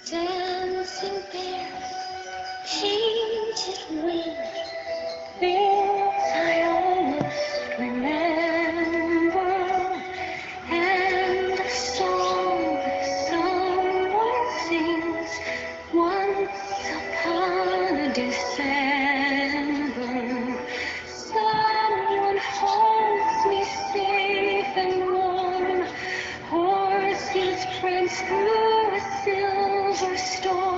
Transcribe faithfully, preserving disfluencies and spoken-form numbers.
Dancing bears, painted wings, things I almost remember, and a song someone sings once upon a December. Someone holds me safe and warm, horses prance through a silver storm.